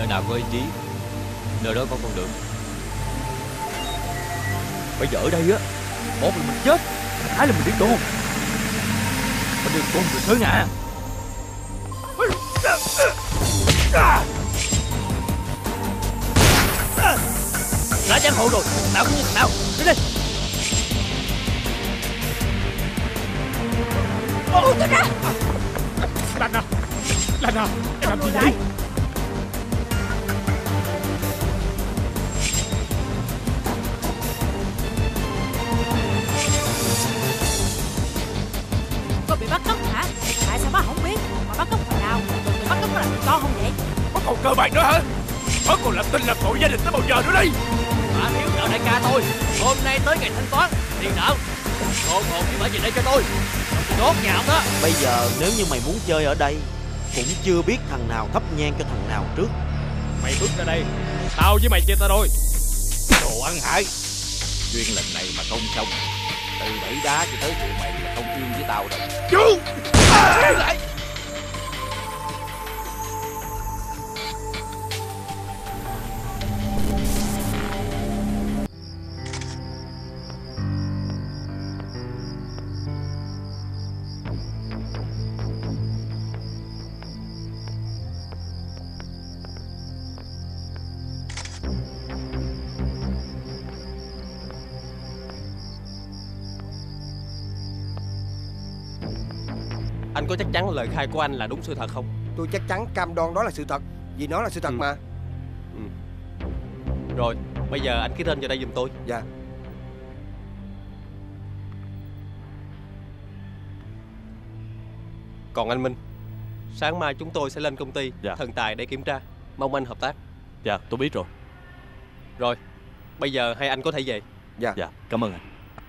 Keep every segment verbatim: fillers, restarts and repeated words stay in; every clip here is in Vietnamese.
Nơi nào có ý chí, nơi đó có con đường. Bây giờ ở đây á, một là mình chết, hai là mình đi tù. Mình đừng cùng được Sơn à. Lá giang hồ rồi, nào cũng như thằng nào. Đi đi. Buông tôi ra. Lan à, Lan à, em làm gì vậy? Cô bị bắt cóc hả? Tại sao bác không biết? Mà bắt cóc hồi nào? Rồi bị bắt cóc có làm gì con không vậy? Có còn cơ bản nữa hả? Có còn làm tin làm tội gia đình tới bao giờ nữa đi? Bà thiếu nợ đại ca tôi. Hôm nay tới ngày thanh toán tiền nợ. Cô hồn đi mở về đây cho tôi. Tôi đốt nhà ông đó. Bây giờ nếu như mày muốn chơi ở đây, cũng chưa biết thằng nào thắp nhang cho thằng nào trước. Mày bước ra đây, tao với mày chia tay đôi. Đồ ăn hại. Duyên lần này mà không xong, từ đẩy đá cho tới tụi mày là không yên với tao đâu. Chú à! Lại. Anh có chắc chắn lời khai của anh là đúng sự thật không? Tôi chắc chắn cam đoan đó là sự thật. Vì nó là sự thật. ừ. mà ừ. Rồi, bây giờ anh ký tên vào đây giùm tôi. Dạ. Còn anh Minh, sáng mai chúng tôi sẽ lên công ty dạ. Thần Tài để kiểm tra. Mong anh hợp tác. Dạ, tôi biết rồi. Rồi, bây giờ hai anh có thể về. Dạ. Dạ, cảm ơn anh.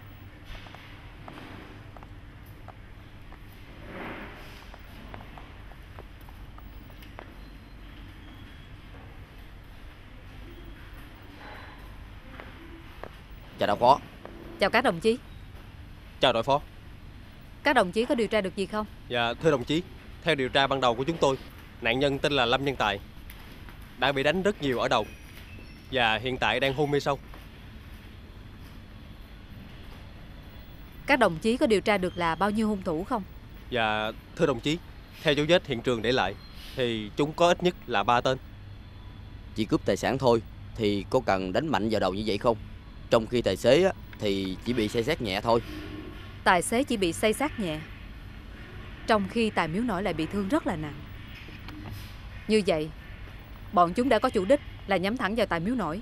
Chào đạo phó. Chào các đồng chí. Chào đội phó. Các đồng chí có điều tra được gì không? Dạ thưa đồng chí, theo điều tra ban đầu của chúng tôi, nạn nhân tên là Lâm Nhân Tài, đã bị đánh rất nhiều ở đầu và hiện tại đang hôn mê sâu. Các đồng chí có điều tra được là bao nhiêu hung thủ không? Dạ thưa đồng chí, theo dấu vết hiện trường để lại thì chúng có ít nhất là ba tên. Chỉ cướp tài sản thôi thì có cần đánh mạnh vào đầu như vậy không? Trong khi tài xế á, thì chỉ bị xây xát nhẹ thôi. Tài xế chỉ bị xây xát nhẹ, trong khi Tài Miếu Nổi lại bị thương rất là nặng. Như vậy, bọn chúng đã có chủ đích là nhắm thẳng vào Tài Miếu Nổi.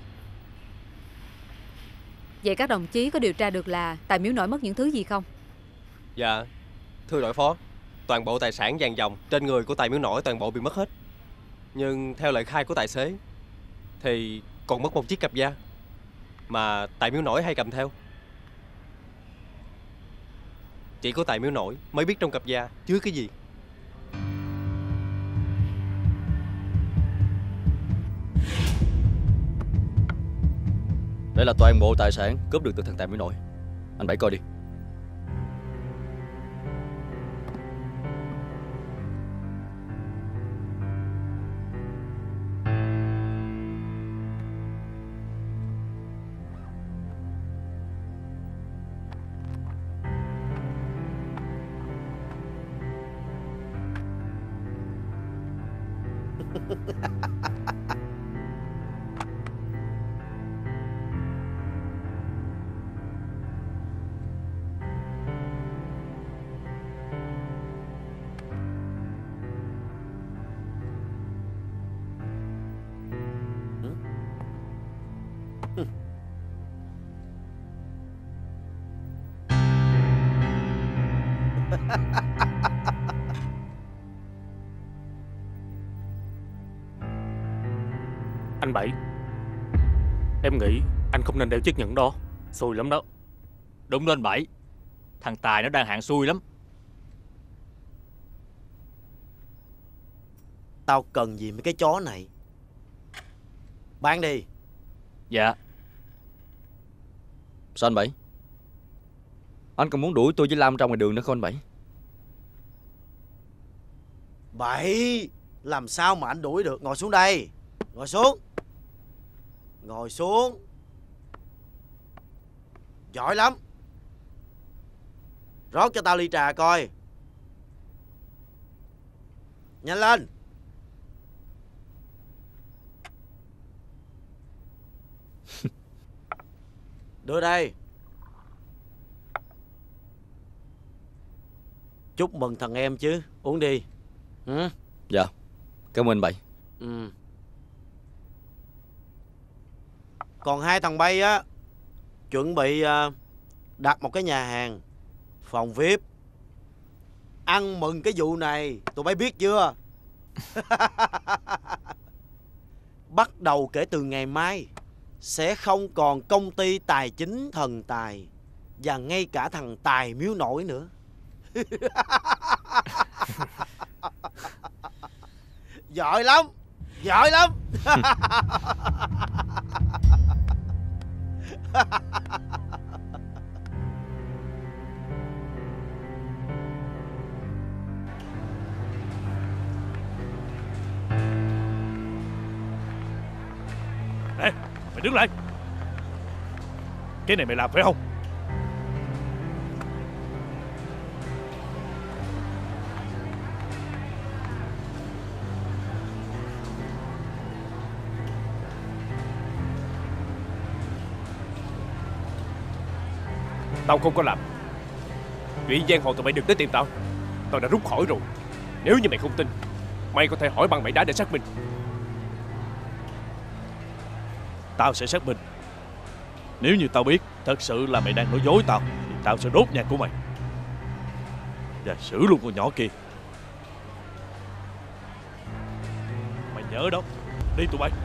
Vậy các đồng chí có điều tra được là Tài Miếu Nổi mất những thứ gì không? Dạ thưa đội phó, toàn bộ tài sản vàng dòng trên người của Tài Miếu Nổi toàn bộ bị mất hết. Nhưng theo lời khai của tài xế thì còn mất một chiếc cặp da mà Tài Miếu Nổi hay cầm theo. Chỉ có Tài Miếu Nổi mới biết trong cặp da chứa cái gì. Đây là toàn bộ tài sản cướp được từ thằng Tài Miếu Nổi. Anh Bảy coi đi. Anh Bảy, em nghĩ anh không nên đeo chiếc nhẫn đó. Xui lắm đó. Đúng đó anh Bảy. Thằng Tài nó đang hạng xui lắm. Tao cần gì mấy cái chó này. Bán đi. Dạ. Sao anh Bảy? Anh còn muốn đuổi tôi với Lam ra ngoài đường nữa không anh Bảy? Bảy, làm sao mà anh đuổi được? Ngồi xuống đây. Ngồi xuống. Ngồi xuống. Giỏi lắm. Rót cho tao ly trà coi. Nhanh lên. Đưa đây. Chúc mừng thằng em chứ. Uống đi. Ừ? Dạ, cảm ơn bậy. Ừ. Còn hai thằng bay á, chuẩn bị uh, đặt một cái nhà hàng, phòng vi ai pi. Ăn mừng cái vụ này, tụi bay biết chưa? Bắt đầu kể từ ngày mai sẽ không còn công ty tài chính Thần Tài và ngay cả thằng Tài Miếu Nổi nữa. Giỏi lắm. Giỏi lắm. Nè, mày đứng lại. Cái này mày làm phải không? Tao không có làm. Chuyện giang hồ tụi mày đừng tới tìm tao. Tao đã rút khỏi rồi. Nếu như mày không tin, mày có thể hỏi băng mày đá để xác minh. Tao sẽ xác minh. Nếu như tao biết thật sự là mày đang nói dối tao thì tao sẽ đốt nhà của mày và xử luôn con nhỏ kia. Mày nhớ đó. Đi tụi bay.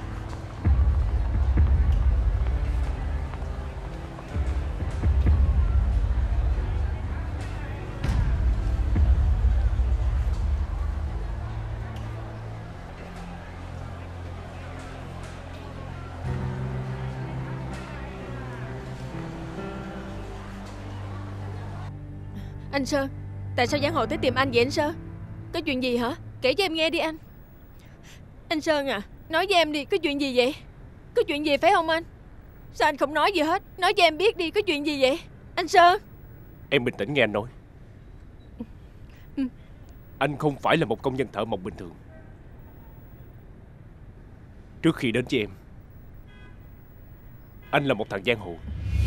Anh Sơn, tại sao giang hồ tới tìm anh vậy anh Sơn? Có chuyện gì hả? Kể cho em nghe đi anh. Anh Sơn à, nói với em đi, có chuyện gì vậy? Có chuyện gì phải không anh? Sao anh không nói gì hết? Nói cho em biết đi, có chuyện gì vậy? Anh Sơn. Em bình tĩnh nghe anh nói. Ừ. Anh không phải là một công nhân thợ mộc bình thường. Trước khi đến với em, anh là một thằng giang hồ.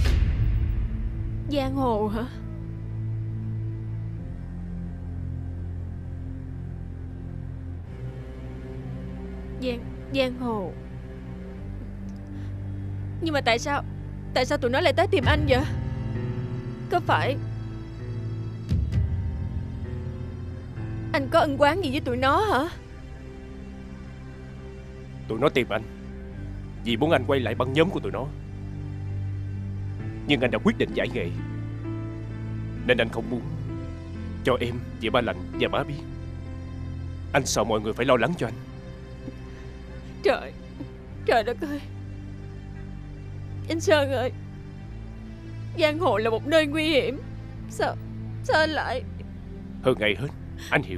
Giang hồ hả? Giang, giang hồ. Nhưng mà tại sao Tại sao tụi nó lại tới tìm anh vậy? Có phải anh có ân oán gì với tụi nó hả? Tụi nó tìm anh vì muốn anh quay lại băng nhóm của tụi nó. Nhưng anh đã quyết định giải nghệ, nên anh không muốn cho em, chị Ba Lạnh và má biết. Anh sợ mọi người phải lo lắng cho anh. Trời, trời đất ơi. Anh Sơn ơi, giang hồ là một nơi nguy hiểm. Sao, sao anh lại... Hơn ngày hết, anh hiểu.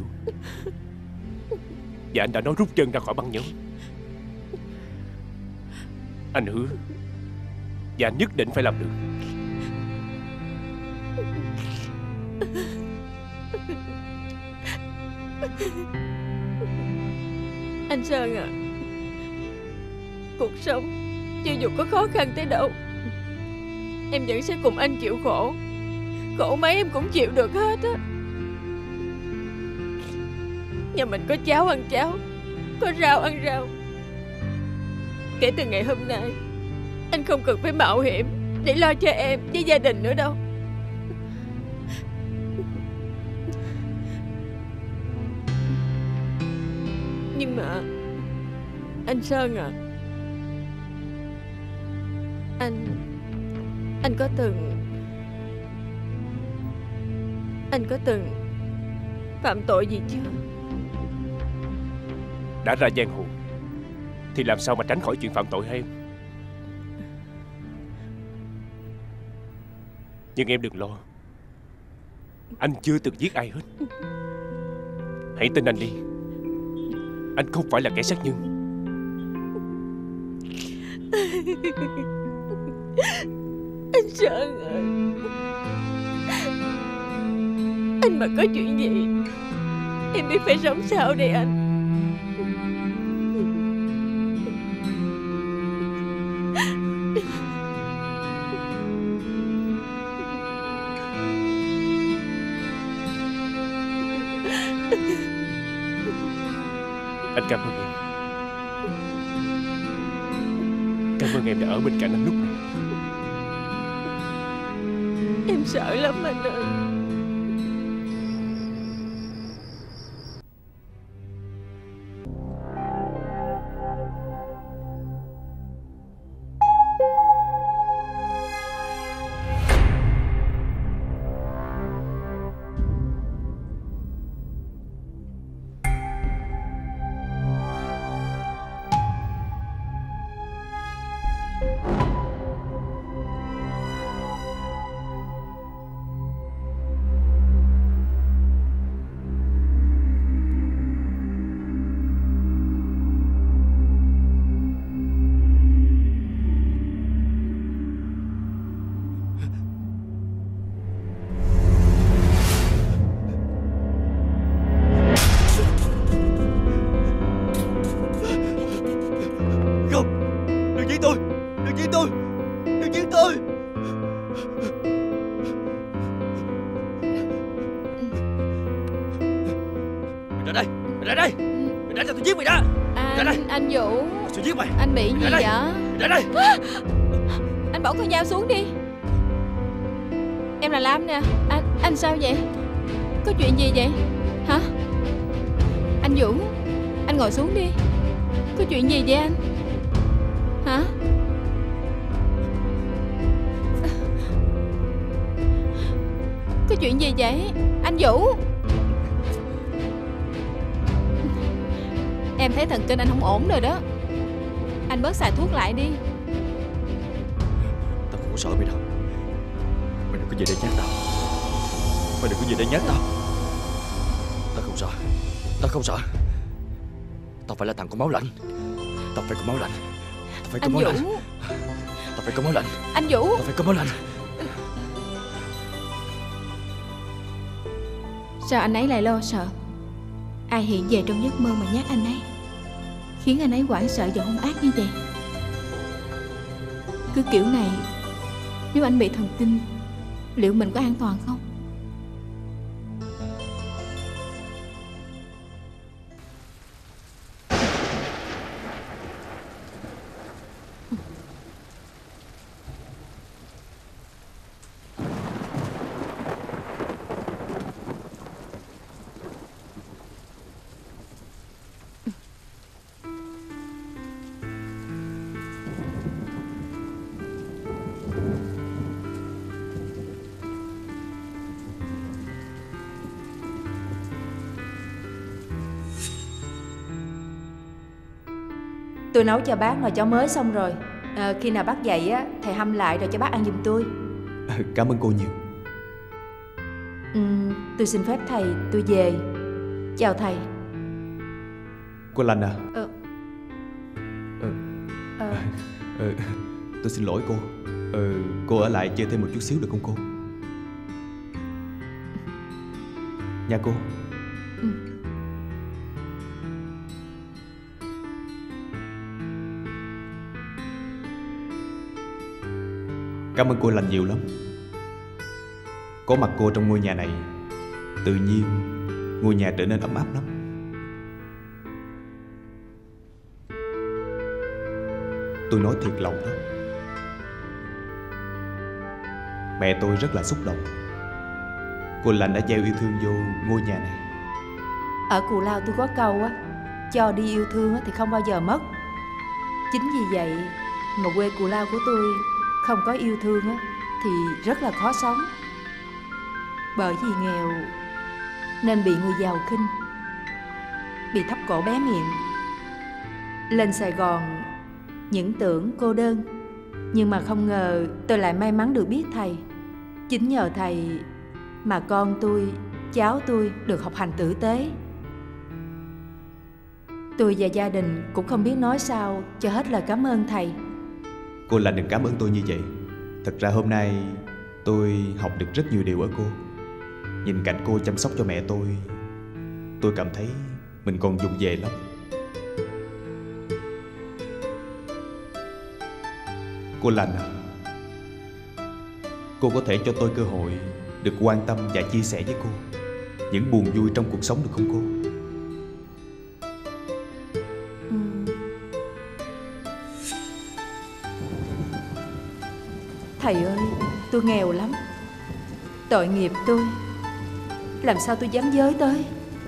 Và anh đã nói rút chân ra khỏi băng nhóm. Anh hứa, và anh nhất định phải làm được. Anh Sơn à, cuộc sống cho dù có khó khăn tới đâu, em vẫn sẽ cùng anh chịu khổ. Khổ mấy em cũng chịu được hết á. Nhà mình có cháo ăn cháo, có rau ăn rau. Kể từ ngày hôm nay, anh không cần phải mạo hiểm để lo cho em với gia đình nữa đâu. Nhưng mà anh Sơn à, Anh Anh có từng Anh có từng phạm tội gì chưa? Đã ra giang hồ thì làm sao mà tránh khỏi chuyện phạm tội hay em? Nhưng em đừng lo, anh chưa từng giết ai hết. Hãy tin anh đi. Anh không phải là kẻ sát nhân. Anh Sơn ơi, anh mà có chuyện gì em biết phải sống sao đây anh. Anh cảm ơn em. Cảm ơn em đã ở bên cạnh anh lúc này. Em sợ lắm anh ơi. Anh Vũ, anh bị gì vậy? Ra đây. Anh bỏ con dao xuống đi. Em là Lam nè. Anh anh sao vậy? Có chuyện gì vậy? Hả? Anh Vũ, anh ngồi xuống đi. Có chuyện gì vậy anh? Hả? Có chuyện gì vậy? Anh Vũ. Em thấy thần kinh anh không ổn rồi đó. Anh bớt xài thuốc lại đi. Tao không có sợ mày đâu. Mày đừng có về đây nhát tao. Mày đừng có về đây nhát tao. Tao không sợ. Tao không sợ. Tao phải là thằng có máu lạnh. Tao phải có máu lạnh. Tao phải có anh máu Vũ. lạnh. Tao phải có máu lạnh. Anh Vũ. Tao phải có máu lạnh. Sao anh ấy lại lo sợ? Ai hiện về trong giấc mơ mà nhát anh ấy, khiến anh ấy hoảng sợ và hung ác như vậy? Cứ kiểu này, nếu anh bị thần kinh, liệu mình có an toàn không? Tôi nấu cho bác nồi cháo mới xong rồi. à, Khi nào bác dậy á, thầy hâm lại rồi cho bác ăn giùm tôi. Cảm ơn cô nhiều. ừ, Tôi xin phép thầy, tôi về. Chào thầy. Cô Lành à? Ờ. Ờ. Ờ. Ờ. Tôi xin lỗi cô. ờ, Cô ở lại chơi thêm một chút xíu được không cô? Nha cô. Ừ. Cảm ơn cô Lành nhiều lắm. Có mặt cô trong ngôi nhà này, tự nhiên ngôi nhà trở nên ấm áp lắm. Tôi nói thiệt lòng đó. Mẹ tôi rất là xúc động. Cô Lành đã gieo yêu thương vô ngôi nhà này. Ở Cù Lao tôi có câu á, cho đi yêu thương á thì không bao giờ mất. Chính vì vậy mà quê Cù Lao của tôi không có yêu thương á thì rất là khó sống. Bởi vì nghèo nên bị người giàu khinh, bị thấp cổ bé miệng. Lên Sài Gòn những tưởng cô đơn, nhưng mà không ngờ tôi lại may mắn được biết thầy. Chính nhờ thầy mà con tôi, cháu tôi được học hành tử tế. Tôi và gia đình cũng không biết nói sao cho hết lời cảm ơn thầy. Cô Lành đừng cảm ơn tôi như vậy. Thật ra hôm nay tôi học được rất nhiều điều ở cô. Nhìn cảnh cô chăm sóc cho mẹ tôi, tôi cảm thấy mình còn vụng về lắm. Cô Lành à, cô có thể cho tôi cơ hội được quan tâm và chia sẻ với cô những buồn vui trong cuộc sống được không cô? Ừ. Thầy ơi, tôi nghèo lắm. Tội nghiệp tôi. Làm sao tôi dám giới tới?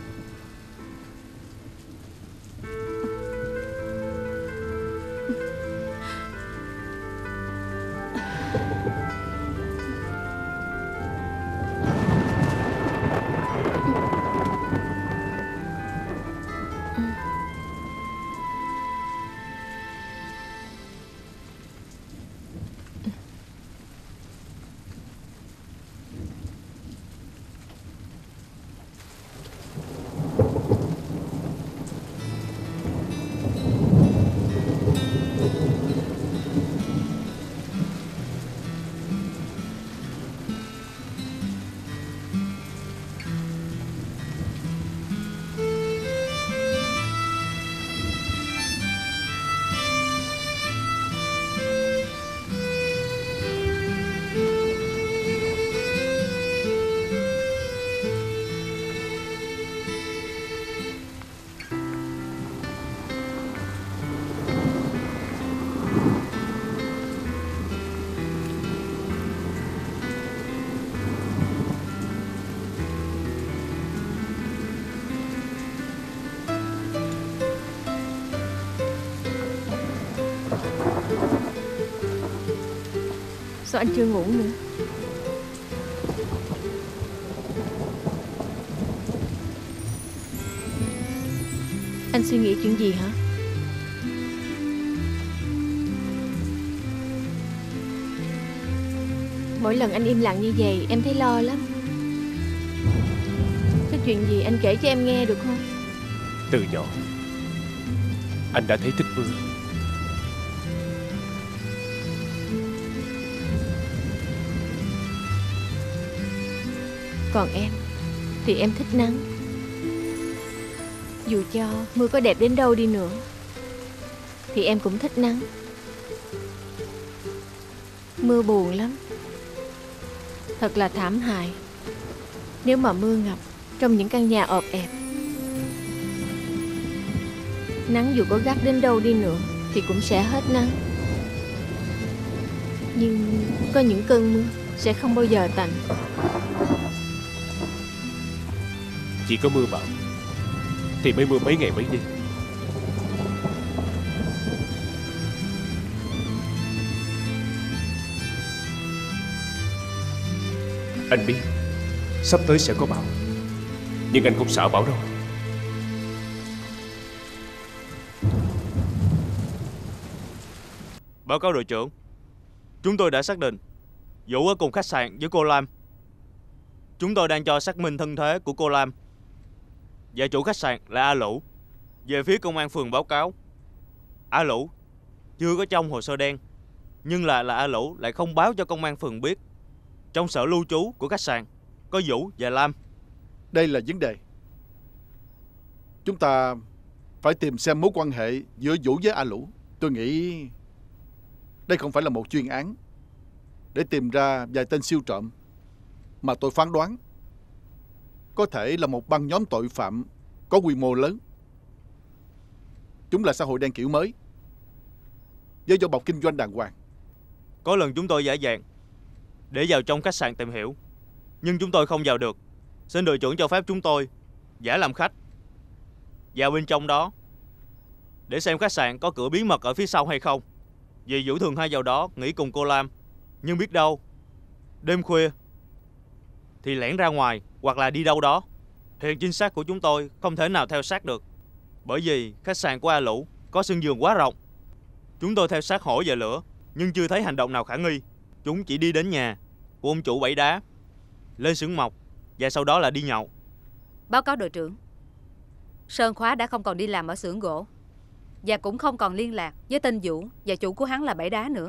Sao anh chưa ngủ nữa? Anh suy nghĩ chuyện gì hả? Mỗi lần anh im lặng như vậy em thấy lo lắm. Có chuyện gì anh kể cho em nghe được không? Từ nhỏ anh đã thấy thích mưa. Còn em thì em thích nắng. Dù cho mưa có đẹp đến đâu đi nữa thì em cũng thích nắng. Mưa buồn lắm, thật là thảm hại nếu mà mưa ngập trong những căn nhà ọp ẹp. Nắng dù có gắt đến đâu đi nữa thì cũng sẽ hết nắng. Nhưng có những cơn mưa sẽ không bao giờ tạnh. Chỉ có mưa bão thì mới mưa mấy ngày mấy đêm. Anh biết sắp tới sẽ có bão, nhưng anh không sợ bão đâu. Báo cáo đội trưởng, chúng tôi đã xác định Vũ ở cùng khách sạn với cô Lam. Chúng tôi đang cho xác minh thân thế của cô Lam và chủ khách sạn là A Lũ. Về phía công an phường báo cáo, A Lũ chưa có trong hồ sơ đen, nhưng là là A Lũ lại không báo cho công an phường biết trong sở lưu trú của khách sạn có Vũ và Lam. Đây là vấn đề. Chúng ta phải tìm xem mối quan hệ giữa Vũ với A Lũ. Tôi nghĩ đây không phải là một chuyên án để tìm ra vài tên siêu trộm, mà tôi phán đoán có thể là một băng nhóm tội phạm có quy mô lớn. Chúng là xã hội đen kiểu mới với vỏ bọc kinh doanh đàng hoàng. Có lần chúng tôi giả dạng để vào trong khách sạn tìm hiểu, nhưng chúng tôi không vào được. Xin đội trưởng cho phép chúng tôi giả làm khách vào bên trong đó để xem khách sạn có cửa bí mật ở phía sau hay không. Vì Vũ thường hay vào đó nghỉ cùng cô Lam, nhưng biết đâu đêm khuya thì lẻn ra ngoài hoặc là đi đâu đó. Hiện trinh sát của chúng tôi không thể nào theo sát được, bởi vì khách sạn của A Lũ có sân vườn quá rộng. Chúng tôi theo sát hổ và lửa, nhưng chưa thấy hành động nào khả nghi. Chúng chỉ đi đến nhà của ông chủ Bảy Đá, lên xưởng mộc và sau đó là đi nhậu. Báo cáo đội trưởng, Sơn Khóa đã không còn đi làm ở xưởng gỗ và cũng không còn liên lạc với tên Vũ và chủ của hắn là Bảy Đá nữa.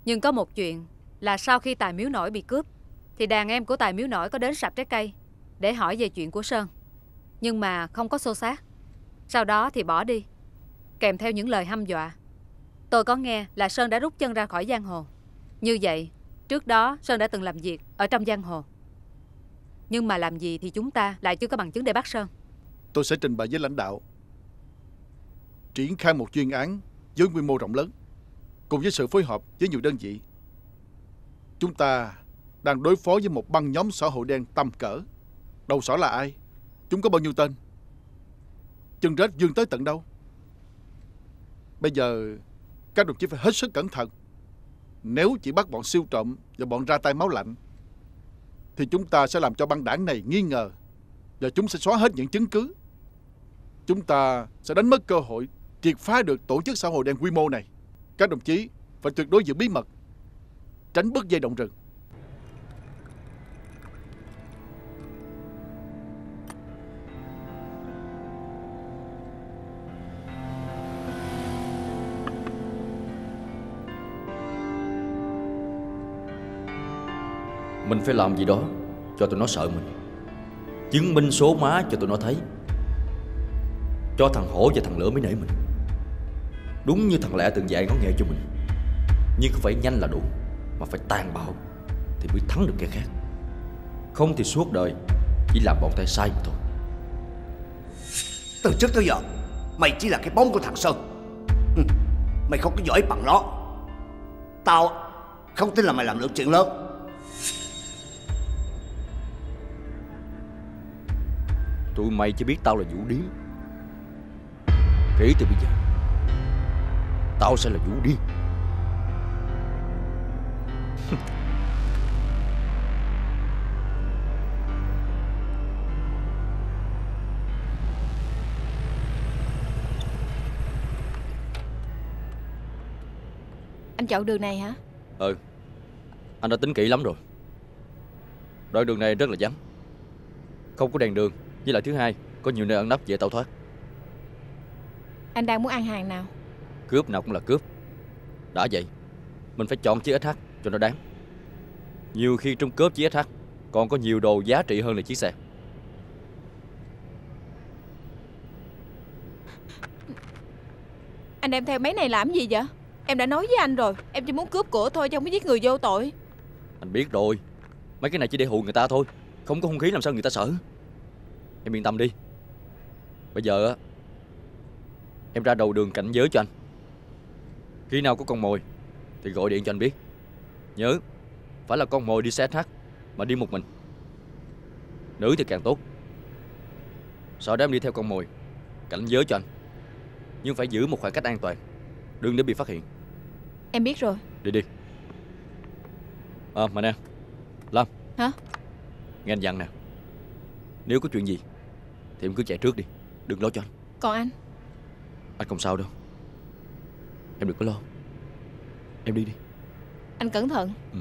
Nhưng có một chuyện là sau khi Tài Miếu Nổi bị cướp thì đàn em của Tài Miếu Nổi có đến sạp trái cây để hỏi về chuyện của Sơn. Nhưng mà không có xô xát. Sau đó thì bỏ đi, kèm theo những lời hăm dọa. Tôi có nghe là Sơn đã rút chân ra khỏi giang hồ. Như vậy, trước đó Sơn đã từng làm việc ở trong giang hồ. Nhưng mà làm gì thì chúng ta lại chưa có bằng chứng để bắt Sơn. Tôi sẽ trình bày với lãnh đạo, triển khai một chuyên án với quy mô rộng lớn, cùng với sự phối hợp với nhiều đơn vị. Chúng ta đang đối phó với một băng nhóm xã hội đen tầm cỡ. Đầu sỏ là ai? Chúng có bao nhiêu tên? Chân rết vươn tới tận đâu? Bây giờ các đồng chí phải hết sức cẩn thận. Nếu chỉ bắt bọn siêu trộm và bọn ra tay máu lạnh thì chúng ta sẽ làm cho băng đảng này nghi ngờ, và chúng sẽ xóa hết những chứng cứ. Chúng ta sẽ đánh mất cơ hội triệt phá được tổ chức xã hội đen quy mô này. Các đồng chí phải tuyệt đối giữ bí mật, tránh bứt dây động rừng. Mình phải làm gì đó cho tụi nó sợ mình, chứng minh số má cho tụi nó thấy, cho thằng Hổ và thằng Lửa mới nể mình. Đúng như thằng Lẹ từng dạy ngó nghề cho mình, nhưng không phải nhanh là đủ, mà phải tàn bạo thì mới thắng được kẻ khác. Không thì suốt đời chỉ làm bọn tay sai mà thôi. Từ trước tới giờ mày chỉ là cái bóng của thằng Sơn. Mày không có giỏi bằng nó. Tao không tin là mày làm được chuyện lớn. Tụi mày chỉ biết tao là Vũ Điên. Kể từ bây giờ tao sẽ là Vũ Điên. Anh chọn đường này hả? Ừ, anh đã tính kỹ lắm rồi. Đoạn đường này rất là vắng, không có đèn đường, với lại thứ hai có nhiều nơi ẩn nấp dễ tẩu thoát. Anh đang muốn ăn hàng nào? Cướp nào cũng là cướp. Đã vậy mình phải chọn chiếc ét hát cho nó đáng. Nhiều khi trong cướp chiếc ét hát còn có nhiều đồ giá trị hơn là chiếc xe. Anh đem theo mấy này làm gì vậy? Em đã nói với anh rồi, em chỉ muốn cướp của thôi chứ không có giết người vô tội. Anh biết rồi, mấy cái này chỉ để hù người ta thôi, không có hung khí làm sao người ta sợ. Em yên tâm đi. Bây giờ á, em ra đầu đường cảnh giới cho anh. Khi nào có con mồi thì gọi điện cho anh biết. Nhớ, phải là con mồi đi xe ét hát, mà đi một mình. Nữ thì càng tốt. Sau đó em đi theo con mồi, cảnh giới cho anh. Nhưng phải giữ một khoảng cách an toàn, đừng để bị phát hiện. Em biết rồi. Đi đi. À mà nè Lâm. Hả? Nghe anh dặn nè, nếu có chuyện gì thì em cứ chạy trước đi, đừng lo cho anh. Còn anh? Anh không sao đâu, em đừng có lo. Em đi đi. Anh cẩn thận. Ừ.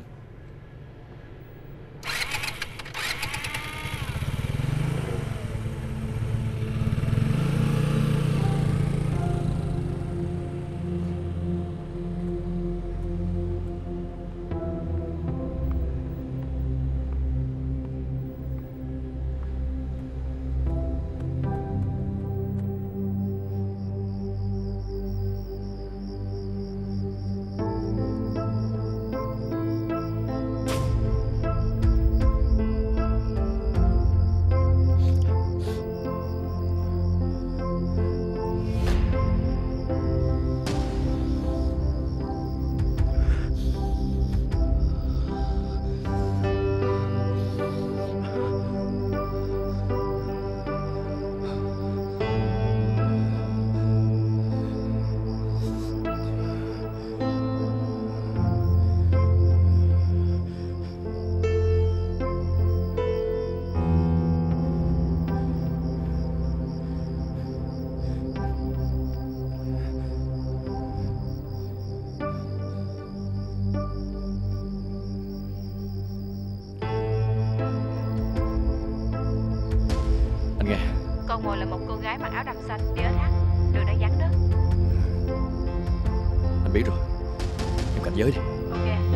Con mồi là một cô gái mặc áo đầm xanh đi ét hát. Đường đang vắng đó. Anh biết rồi, em cảnh giới đi. Ok.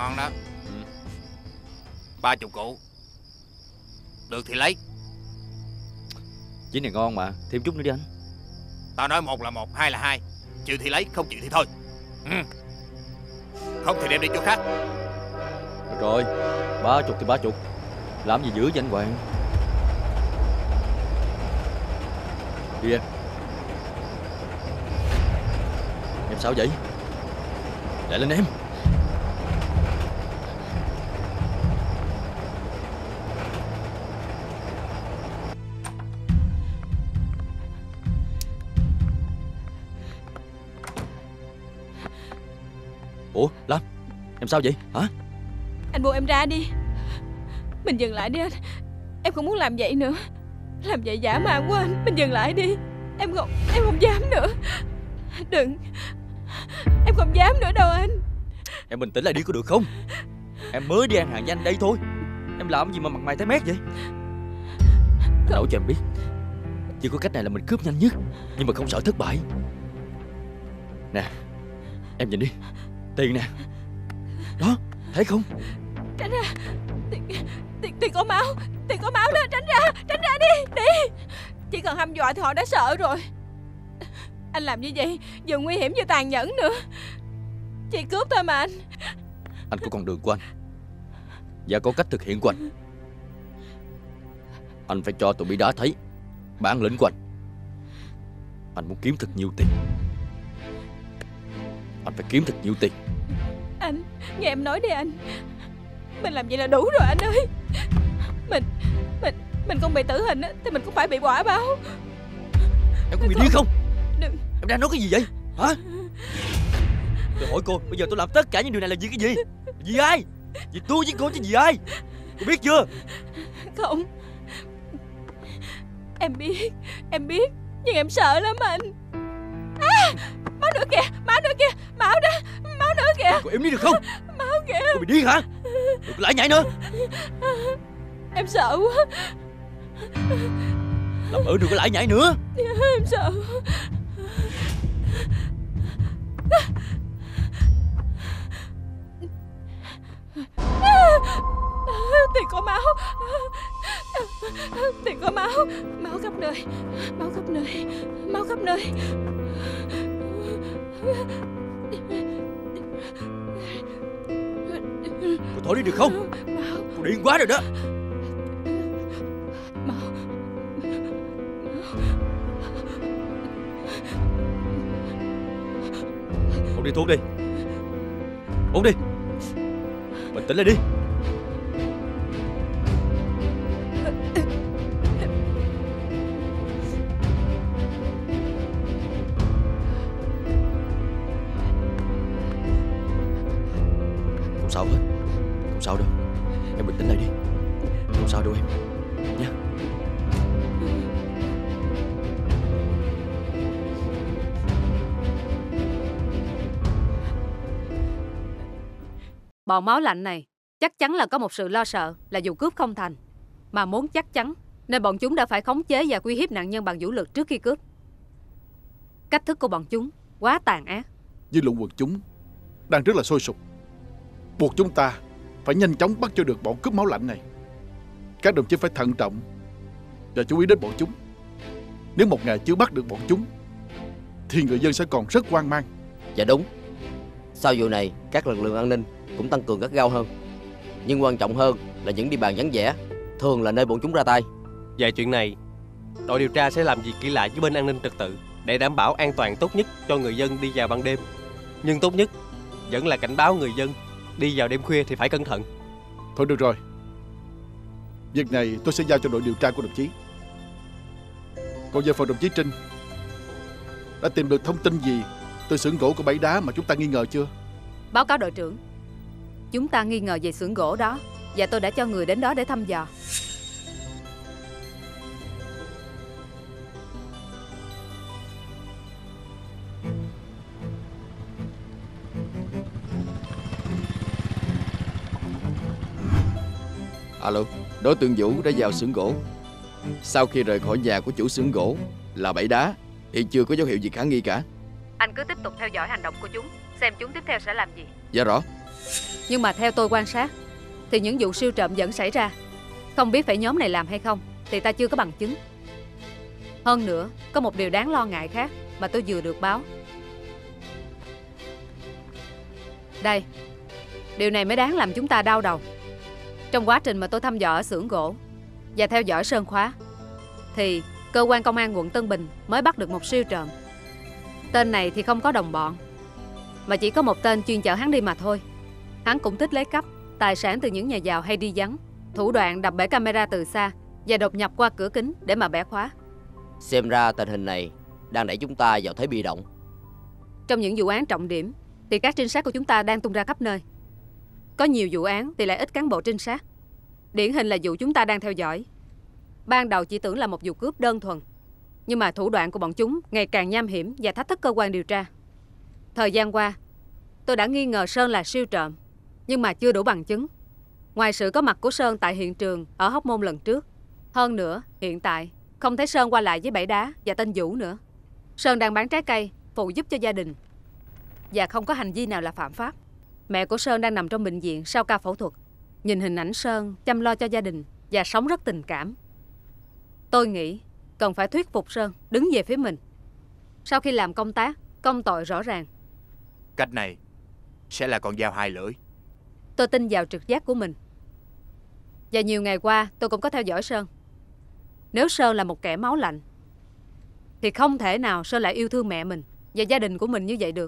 Ngon đó. Ba chục cụ. Được thì lấy. Chín này ngon mà, thêm chút nữa đi anh. Tao nói một là một, hai là hai. Chịu thì lấy, không chịu thì thôi. Ừ. Không thì đem đi chỗ khác. Được rồi, ba chục thì ba chục. Làm gì giữ danh hoàng. Đi em. Em sao vậy? Lại lên em. Ủa Lam, em sao vậy hả? Anh buông em ra đi. Mình dừng lại đi anh. Em không muốn làm vậy nữa. Làm vậy dã man quá anh. Mình dừng lại đi. Em không Em không dám nữa. Đừng. Em không dám nữa đâu anh. Em bình tĩnh lại đi có được không? Em mới đi ăn hàng với anh đây thôi. Em làm gì mà mặt mày tái mét vậy? Anh nói cho em biết, chỉ có cách này là mình cướp nhanh nhất, nhưng mà không sợ thất bại. Nè, em nhìn đi. Tiền nè. Đó, thấy không? Tránh ra. Tiền, tiền, tiền có máu. Tiền có máu đó. Tránh ra. Tránh ra đi. Đi. Chỉ cần hăm dọa thì họ đã sợ rồi. Anh làm như vậy vừa nguy hiểm vừa tàn nhẫn nữa. Chỉ cướp thôi mà anh. Anh có con đường của anh, và có cách thực hiện của anh. Anh phải cho tụi bị đá thấy bản lĩnh của anh. Anh muốn kiếm thật nhiều tiền, anh phải kiếm thật nhiều tiền. Anh, nghe em nói đi anh. Mình làm vậy là đủ rồi anh ơi. Mình, mình, mình không bị tử hình thì mình cũng phải bị quả báo. Em có bị điên không? Đừng. Em đang nói cái gì vậy hả? Tôi hỏi cô, bây giờ tôi làm tất cả những điều này là vì cái gì? Vì ai? Vì tôi với cô chứ vì ai? Cô biết chưa? Không. Em biết. Em biết. Nhưng em sợ lắm anh. À, máu nữa kìa. Máu nữa kìa. Máu đó. Máu nữa kìa. Cô im đi được không? Máu kìa. Cô bị điên hả? Đừng có lải nhải nữa. Em sợ quá. Làm ơn đừng có lải nhải nữa. Em sợ. Tiền có máu. Tiền có máu. Máu khắp nơi. Máu khắp nơi. Máu khắp nơi. Cô thôi đi được không? Cô điên quá rồi đó. Máu. Uống đi thuốc đi. Uống đi. Bình tĩnh lại đi. Không sao hết. Không sao đâu. Em bình tĩnh lại đi. Không sao đâu em. Nha. Bọn máu lạnh này chắc chắn là có một sự lo sợ là vụ cướp không thành. Mà muốn chắc chắn nên bọn chúng đã phải khống chế và uy hiếp nạn nhân bằng vũ lực trước khi cướp. Cách thức của bọn chúng quá tàn ác. Dư luận quần chúng đang rất là sôi sục, buộc chúng ta phải nhanh chóng bắt cho được bọn cướp máu lạnh này. Các đồng chí phải thận trọng và chú ý đến bọn chúng. Nếu một ngày chưa bắt được bọn chúng thì người dân sẽ còn rất hoang mang. Dạ đúng. Sau vụ này các lực lượng an ninh cũng tăng cường gắt gao hơn. Nhưng quan trọng hơn là những địa bàn vắng vẻ, thường là nơi bọn chúng ra tay. Về chuyện này, đội điều tra sẽ làm việc kỹ lại với bên an ninh trật tự để đảm bảo an toàn tốt nhất cho người dân đi vào ban đêm. Nhưng tốt nhất vẫn là cảnh báo người dân đi vào đêm khuya thì phải cẩn thận. Thôi được rồi, việc này tôi sẽ giao cho đội điều tra của đồng chí. Còn về phần đồng chí Trinh, đã tìm được thông tin gì từ xưởng gỗ của Bãi Đá mà chúng ta nghi ngờ chưa? Báo cáo đội trưởng, chúng ta nghi ngờ về xưởng gỗ đó, và tôi đã cho người đến đó để thăm dò. Alo, đối tượng Vũ đã vào xưởng gỗ. Sau khi rời khỏi nhà của chủ xưởng gỗ là Bãi Đá thì chưa có dấu hiệu gì khả nghi cả. Anh cứ tiếp tục theo dõi hành động của chúng, xem chúng tiếp theo sẽ làm gì. Dạ rõ. Nhưng mà theo tôi quan sát thì những vụ siêu trộm vẫn xảy ra. Không biết phải nhóm này làm hay không thì ta chưa có bằng chứng. Hơn nữa, có một điều đáng lo ngại khác mà tôi vừa được báo. Đây, điều này mới đáng làm chúng ta đau đầu. Trong quá trình mà tôi thăm dò ở xưởng gỗ và theo dõi Sơn Khóa, thì cơ quan công an quận Tân Bình mới bắt được một siêu trộm. Tên này thì không có đồng bọn, mà chỉ có một tên chuyên chở hắn đi mà thôi. Hắn cũng thích lấy cắp tài sản từ những nhà giàu hay đi vắng, thủ đoạn đập bể camera từ xa và đột nhập qua cửa kính để mà bẻ khóa. Xem ra tình hình này đang đẩy chúng ta vào thế bị động. Trong những vụ án trọng điểm thì các trinh sát của chúng ta đang tung ra khắp nơi. Có nhiều vụ án thì lại ít cán bộ trinh sát. Điển hình là vụ chúng ta đang theo dõi. Ban đầu chỉ tưởng là một vụ cướp đơn thuần, nhưng mà thủ đoạn của bọn chúng ngày càng nham hiểm và thách thức cơ quan điều tra. Thời gian qua, tôi đã nghi ngờ Sơn là siêu trộm, nhưng mà chưa đủ bằng chứng. Ngoài sự có mặt của Sơn tại hiện trường ở Hóc Môn lần trước, hơn nữa hiện tại không thấy Sơn qua lại với Bảy Đá và tên Vũ nữa. Sơn đang bán trái cây phụ giúp cho gia đình và không có hành vi nào là phạm pháp. Mẹ của Sơn đang nằm trong bệnh viện sau ca phẫu thuật. Nhìn hình ảnh Sơn chăm lo cho gia đình và sống rất tình cảm, tôi nghĩ cần phải thuyết phục Sơn đứng về phía mình. Sau khi làm công tác công tội rõ ràng, cách này sẽ là con dao hai lưỡi. tôi tin vào trực giác của mình. Và nhiều ngày qua tôi cũng có theo dõi Sơn. Nếu Sơn là một kẻ máu lạnh thì không thể nào Sơn lại yêu thương mẹ mình và gia đình của mình như vậy được.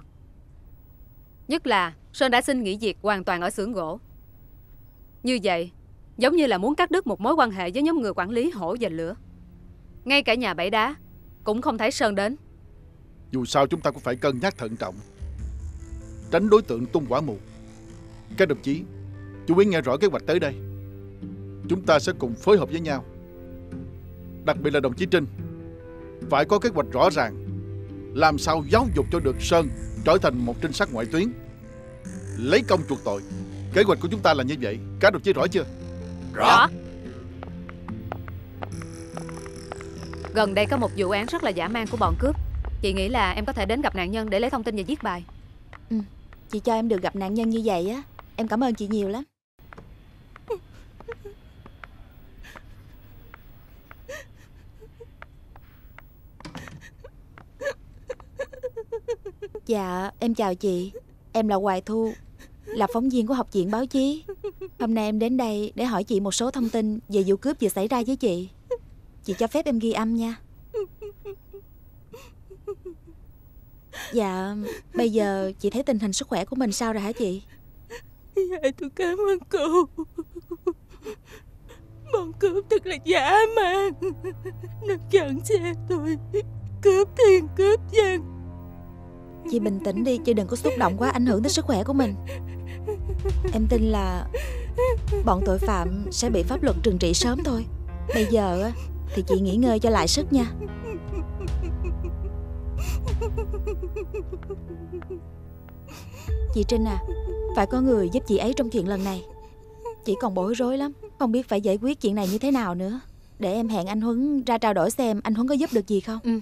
Nhất là Sơn đã xin nghỉ việc hoàn toàn ở xưởng gỗ. Như vậy giống như là muốn cắt đứt một mối quan hệ với nhóm người quản lý hổ và lửa. Ngay cả nhà Bảy Đá cũng không thấy Sơn đến. Dù sao chúng ta cũng phải cân nhắc thận trọng, tránh đối tượng tung quả mù. Các đồng chí chú ý nghe rõ kế hoạch tới đây. Chúng ta sẽ cùng phối hợp với nhau. Đặc biệt là đồng chí Trinh, phải có kế hoạch rõ ràng, làm sao giáo dục cho được Sơn trở thành một trinh sát ngoại tuyến, lấy công chuộc tội. Kế hoạch của chúng ta là như vậy. Các đồng chí rõ chưa? Rõ. Gần đây có một vụ án rất là dã man của bọn cướp. Chị nghĩ là em có thể đến gặp nạn nhân để lấy thông tin và viết bài. Ừ, chị cho em được gặp nạn nhân như vậy á, em cảm ơn chị nhiều lắm. Dạ, em chào chị. Em là Hoài Thu, là phóng viên của học viện báo chí. Hôm nay em đến đây để hỏi chị một số thông tin về vụ cướp vừa xảy ra với chị. Chị cho phép em ghi âm nha. Dạ, bây giờ chị thấy tình hình sức khỏe của mình sao rồi hả chị? Dạ, tôi cảm ơn cô. Bọn cướp thật là dã man. Nó chặn xe tôi, cướp tiền cướp vàng. Chị bình tĩnh đi, chị đừng có xúc động quá, ảnh hưởng đến sức khỏe của mình. Em tin là bọn tội phạm sẽ bị pháp luật trừng trị sớm thôi. Bây giờ thì chị nghỉ ngơi cho lại sức nha. Chị Trinh à, phải có người giúp chị ấy trong chuyện lần này. Chị còn bối rối lắm, không biết phải giải quyết chuyện này như thế nào nữa. Để em hẹn anh Huấn ra trao đổi xem anh Huấn có giúp được gì không. Ừ.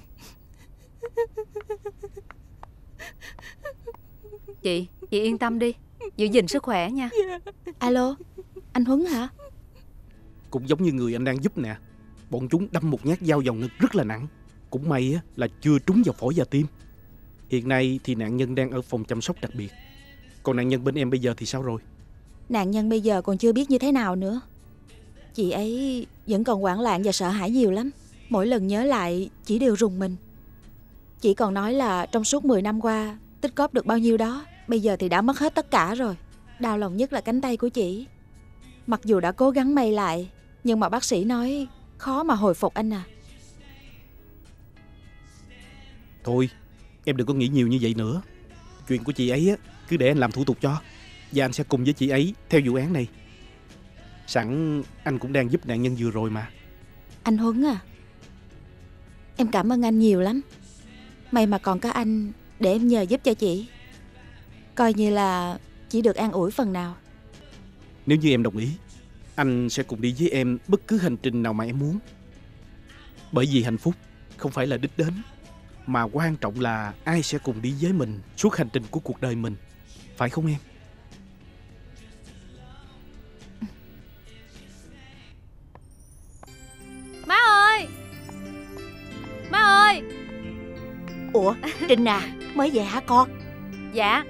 Chị, chị yên tâm đi, giữ gìn sức khỏe nha. Alo, anh Huấn hả? Cũng giống như người anh đang giúp nè. Bọn chúng đâm một nhát dao vào ngực rất là nặng. Cũng may á, là chưa trúng vào phổi và tim. Hiện nay thì nạn nhân đang ở phòng chăm sóc đặc biệt. Còn nạn nhân bên em bây giờ thì sao rồi? Nạn nhân bây giờ còn chưa biết như thế nào nữa. Chị ấy vẫn còn hoảng loạn và sợ hãi nhiều lắm. Mỗi lần nhớ lại chỉ đều rùng mình. Chị còn nói là trong suốt mười năm qua tích góp được bao nhiêu đó, bây giờ thì đã mất hết tất cả rồi. Đau lòng nhất là cánh tay của chị. Mặc dù đã cố gắng may lại, nhưng mà bác sĩ nói khó mà hồi phục anh à. Thôi, em đừng có nghĩ nhiều như vậy nữa. Chuyện của chị ấy á, cứ để anh làm thủ tục cho. Và anh sẽ cùng với chị ấy theo vụ án này. Sẵn anh cũng đang giúp nạn nhân vừa rồi mà. Anh Huấn à, em cảm ơn anh nhiều lắm. May mà còn có anh để em nhờ giúp cho chị. Coi như là chỉ được an ủi phần nào. Nếu như em đồng ý, anh sẽ cùng đi với em bất cứ hành trình nào mà em muốn. Bởi vì hạnh phúc không phải là đích đến, mà quan trọng là ai sẽ cùng đi với mình suốt hành trình của cuộc đời mình. Phải không em? Ủa Trinh à, mới về hả con? Dạ.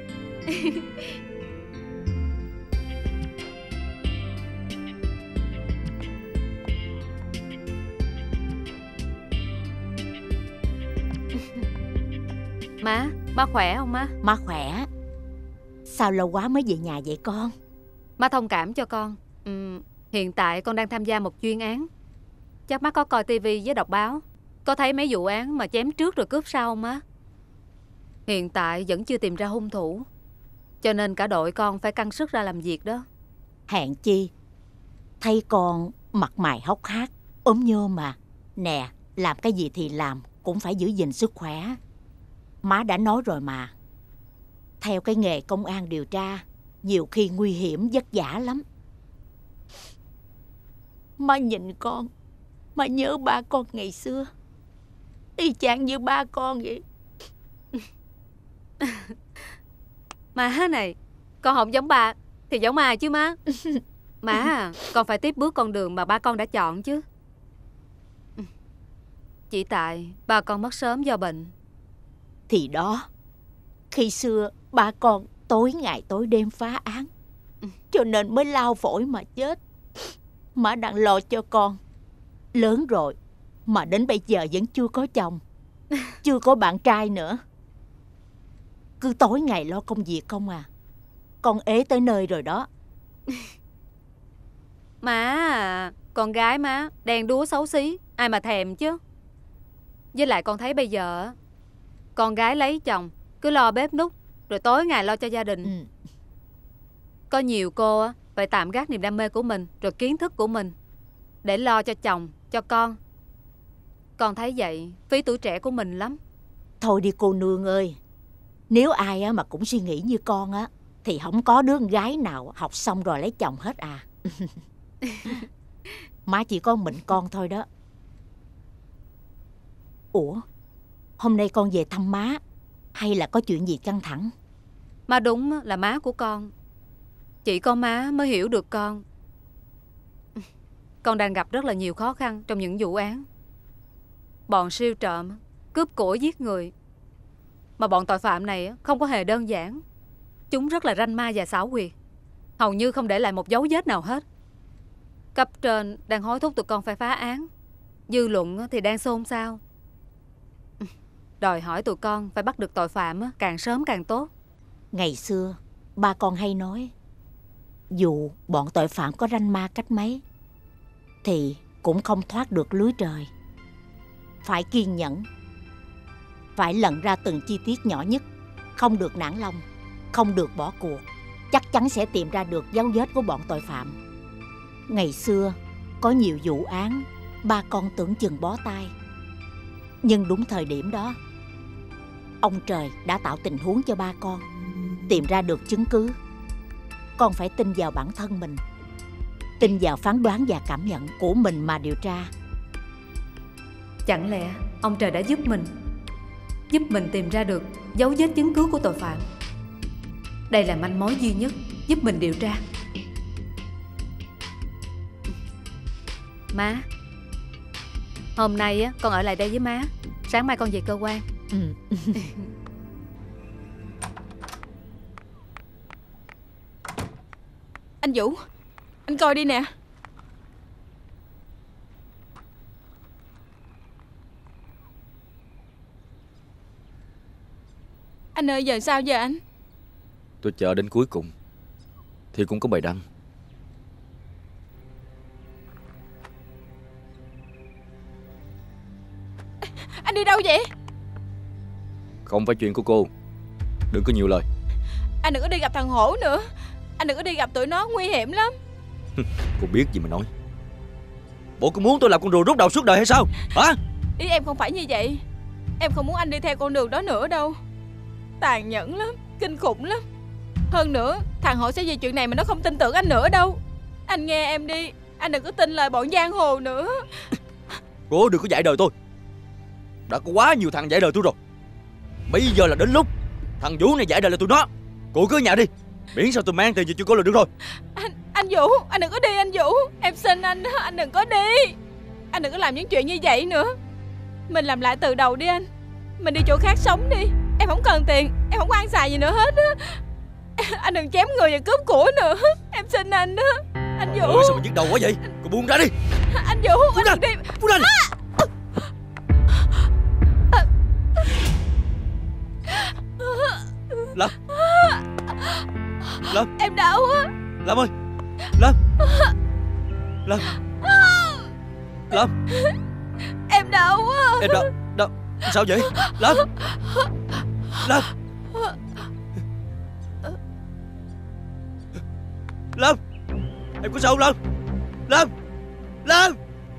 Má, má khỏe không má? Má khỏe. Sao lâu quá mới về nhà vậy con? Má thông cảm cho con. ừ, Hiện tại con đang tham gia một chuyên án. Chắc má có coi tivi với đọc báo, có thấy mấy vụ án mà chém trước rồi cướp sau không má? Hiện tại vẫn chưa tìm ra hung thủ, cho nên cả đội con phải căng sức ra làm việc đó. Hèn chi thấy con mặt mày hốc hác, ốm nhôm mà. Nè, làm cái gì thì làm cũng phải giữ gìn sức khỏe. Má đã nói rồi mà, theo cái nghề công an điều tra nhiều khi nguy hiểm vất vả lắm. Má nhìn con, má nhớ ba con ngày xưa, y chang như ba con vậy. Má này, con không giống ba thì giống ai chứ má? Má à, con phải tiếp bước con đường mà ba con đã chọn chứ. Chỉ tại ba con mất sớm do bệnh. Thì đó, khi xưa ba con tối ngày tối đêm phá án, cho nên mới lao phổi mà chết. Má đang lo cho con. Lớn rồi mà đến bây giờ vẫn chưa có chồng, chưa có bạn trai nữa. Cứ tối ngày lo công việc không à. Con ế tới nơi rồi đó. Má à, con gái má đen đúa xấu xí, ai mà thèm chứ. Với lại con thấy bây giờ con gái lấy chồng cứ lo bếp núc, rồi tối ngày lo cho gia đình. ừ. Có nhiều cô phải tạm gác niềm đam mê của mình rồi kiến thức của mình để lo cho chồng, cho con. Con thấy vậy phí tuổi trẻ của mình lắm. Thôi đi cô nương ơi, nếu ai mà cũng suy nghĩ như con á thì không có đứa con gái nào học xong rồi lấy chồng hết à. Má chỉ có mình con thôi đó. Ủa, hôm nay con về thăm má hay là có chuyện gì căng thẳng? Má đúng là má của con, chỉ có má mới hiểu được con. Con đang gặp rất là nhiều khó khăn trong những vụ án. Bọn siêu trộm, cướp của, giết người. Mà bọn tội phạm này không có hề đơn giản. Chúng rất là ranh ma và xảo quyệt, hầu như không để lại một dấu vết nào hết. Cấp trên đang hối thúc tụi con phải phá án, dư luận thì đang xôn xao, đòi hỏi tụi con phải bắt được tội phạm càng sớm càng tốt. Ngày xưa ba con hay nói, dù bọn tội phạm có ranh ma cách mấy thì cũng không thoát được lưới trời. Phải kiên nhẫn, phải lần ra từng chi tiết nhỏ nhất, không được nản lòng, không được bỏ cuộc. Chắc chắn sẽ tìm ra được dấu vết của bọn tội phạm. Ngày xưa có nhiều vụ án ba con tưởng chừng bó tay, nhưng đúng thời điểm đó ông trời đã tạo tình huống cho ba con tìm ra được chứng cứ. Con phải tin vào bản thân mình, tin vào phán đoán và cảm nhận của mình mà điều tra. Chẳng lẽ ông trời đã giúp mình Giúp mình tìm ra được dấu vết chứng cứ của tội phạm? Đây là manh mối duy nhất giúp mình điều tra. Má, hôm nay con ở lại đây với má, sáng mai con về cơ quan. ừ. Anh Vũ, anh coi đi nè. Anh ơi, giờ sao giờ anh? Tôi chờ đến cuối cùng thì cũng có bài đăng. Anh đi đâu vậy? Không phải chuyện của cô, đừng có nhiều lời. Anh đừng có đi gặp thằng Hổ nữa. Anh đừng có đi gặp tụi nó, nguy hiểm lắm. Cô biết gì mà nói. Bộ cô muốn tôi làm con rùa rút đầu suốt đời hay sao hả? Ý em không phải như vậy. Em không muốn anh đi theo con đường đó nữa đâu. Tàn nhẫn lắm, kinh khủng lắm. Hơn nữa, thằng Hổ sẽ về chuyện này mà nó không tin tưởng anh nữa đâu. Anh nghe em đi, anh đừng có tin lời bọn giang hồ nữa. Cô đừng có dạy đời tôi. Đã có quá nhiều thằng dạy đời tôi rồi. Bây giờ là đến lúc thằng Vũ này dạy đời là tụi nó. Cô cứ ở nhà đi, miễn sao tôi mang tiền về cho cô là được rồi. Anh, anh Vũ, anh đừng có đi anh Vũ. Em xin anh, anh đừng có đi. Anh đừng có làm những chuyện như vậy nữa. Mình làm lại từ đầu đi anh. Mình đi chỗ khác sống đi. Em không cần tiền, em không có ăn xài gì nữa hết á. Anh đừng chém người và cướp của nữa. Em xin anh đó. Anh Vũ. Ôi, sao mà nhức đầu quá vậy? Cô buông ra đi. Anh Vũ, buông anh ra. đừng đi. Buông ra đi. Lâm. Lâm. Em đau quá. Lâm ơi. Lâm. Lâm. Lâm. Em đau quá. Em đau. Đau. Sao vậy? Lâm. Lâm. Lâm. Em có sao không Lâm? Lâm. Lâm.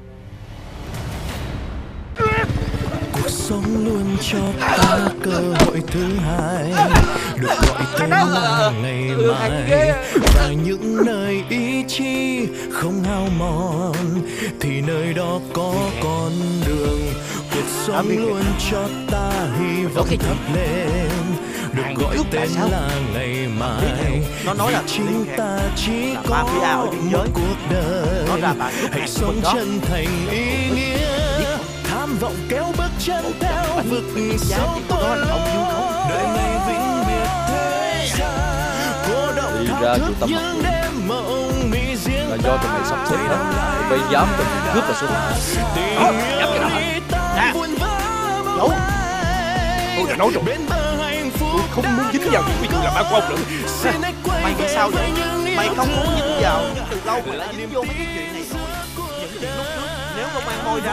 Cuộc sống luôn cho ta cơ hội thứ hai, được gọi tên là ngày mai. Và những nơi ý chí không hao mòn thì nơi đó có con đường. Cuộc sống luôn cho ta hy vọng thắp lên, được gọi tên là ngày mai. Nó nói là chính ta chỉ có một cuộc đời, hãy sống chân thành ý nghĩa. Tham vọng kéo bước chân theo vực sâu tối, đời này vĩnh biệt thế gian. Cô độc thao thức những đêm mộng mị riêng là do tụi mày sắp xếp đó. Tụi mày dám tụi mày cướp là số một. Đó, dám cái nào hả? Nè, Vũ, tôi đã nói rồi, tôi không muốn dính vào những cái chuyện làm ăn của ông nữa. Mày nghĩ sao vậy? Mày không muốn dính vào, từ lâu mày đã dính vô mấy cái chuyện này rồi. Những chuyện lúc trước nếu không mang môi ra